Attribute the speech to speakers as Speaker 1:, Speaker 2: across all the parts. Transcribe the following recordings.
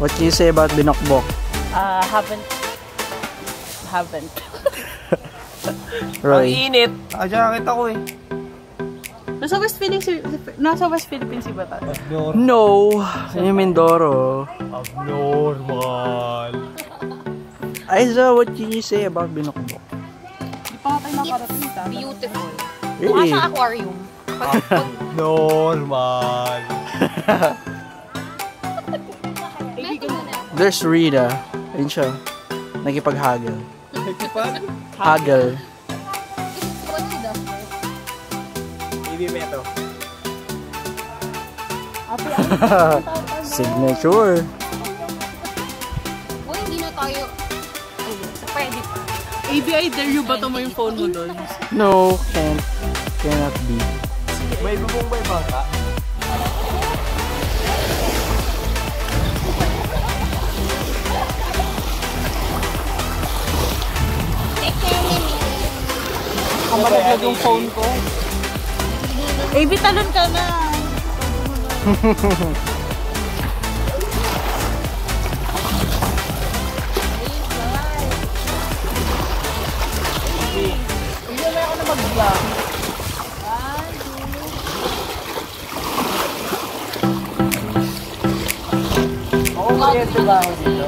Speaker 1: What can you say about Binokbok?
Speaker 2: Haven't.
Speaker 1: Roy.
Speaker 3: Ang init. Nakakita ko eh.
Speaker 2: Nasa West Philippines ba tayo?
Speaker 1: No. Yung Mindoro.
Speaker 3: Abnormal.
Speaker 1: Aiza, what can you say about Binokbok?
Speaker 2: Hindi pa nga tayo nakarating.
Speaker 4: Beautiful.
Speaker 1: Really?
Speaker 4: Mukha sa aquarium.
Speaker 3: Normal.
Speaker 1: There's Rita. Ayun siya. Nagkipag-haggle.
Speaker 3: Nagkipag?
Speaker 1: Haggle.
Speaker 4: What she does,
Speaker 3: Ibi Meto.
Speaker 1: Signature.
Speaker 4: Uy, hindi na tayo. Ayun, so pwede pa.
Speaker 2: ABI, dare you ba mo yung phone mo doon?
Speaker 1: No, cannot be.
Speaker 3: May bubong ba yung bangka?
Speaker 2: Kamalaglag yung phone ko. AB, talon ka na. Hindi na ako na mag-vlog.
Speaker 3: Oo, kuryente ba ako dito?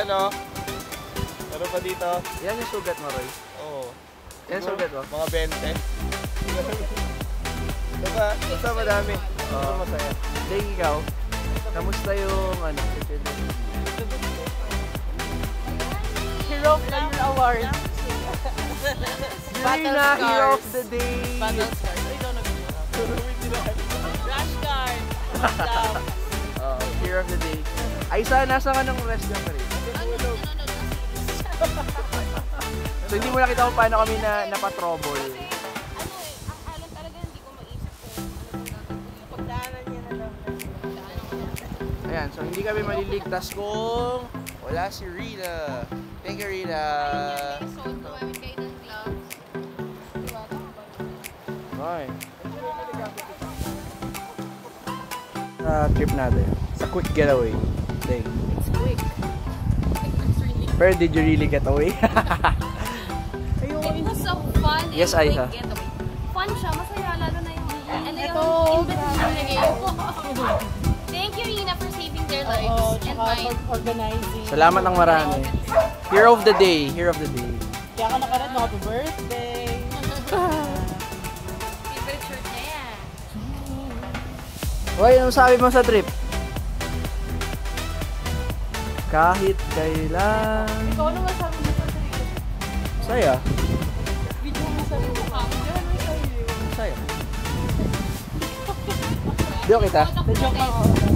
Speaker 3: ano? Meron pa dito.
Speaker 1: Yan yung sugat mo, Roy.
Speaker 3: Oo.
Speaker 1: Yan yung sugat mo.
Speaker 3: Mga 20. Basta madami. Oo, masaya.
Speaker 1: Ding, ikaw. Kamusta yung ano?
Speaker 2: Hero of the Year Award.
Speaker 1: Rina, Hero of the Day.
Speaker 2: Battle Scars. Ay, ikaw Rash Guard.
Speaker 1: Hero of the Day. Ay, nasa ka ng rest ka pa rin. So, hindi mo nakita kung paano kami napatrobol.
Speaker 4: Ang alam talaga, hindi ko maisip kung
Speaker 2: Pagdaanan niya na lang.
Speaker 1: Ayan, so hindi kami maliligtas kung wala si Rina. Thank you, Rina.
Speaker 4: So, gumamit kayo ng gloves. Diba? Tama ba?
Speaker 1: Okay. Sa trip natin, sa quick getaway. Dang.
Speaker 4: It's quick. It's really
Speaker 1: Pero did you really get away?
Speaker 4: It was so fun.
Speaker 1: Yes,
Speaker 4: and
Speaker 1: Aiza.
Speaker 4: quick getaway. Fun siya, masaya lalo na yung ano
Speaker 2: Ito,
Speaker 4: yung invitation na ngayon. Thank you, Rina, for saving their lives
Speaker 2: Oo,
Speaker 4: and
Speaker 2: tsaka
Speaker 4: mine.
Speaker 2: for organizing.
Speaker 1: Salamat ng marami. Hero of the day. Hero of the day.
Speaker 2: Kaya ka nakarad mo, happy birthday.
Speaker 4: Favorite shirt na yan.
Speaker 1: Hoy, anong sabi mo sa trip? Kahit kailan.
Speaker 2: Ikaw, ano masabi mo sa sarili?
Speaker 1: Saya.
Speaker 2: Video mo sa sarili. Yan, may sarili.
Speaker 1: Saya. Diyo kita.
Speaker 2: Joke lang ako.